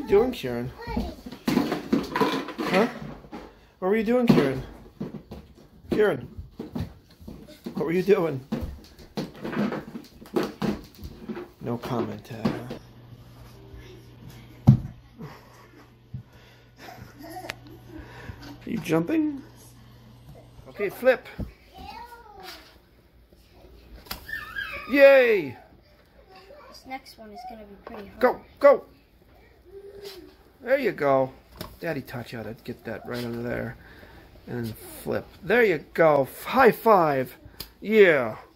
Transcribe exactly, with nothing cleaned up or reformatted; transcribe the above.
doing, Kieran? Huh? What were you doing, Kieran? Kieran, what were you doing? No comment, Tad. Are you jumping? Okay, flip. Yay! This next one is gonna be pretty hard. Go, go! There you go. Daddy taught you how to get that right under there. And flip. There you go. High five. Yeah.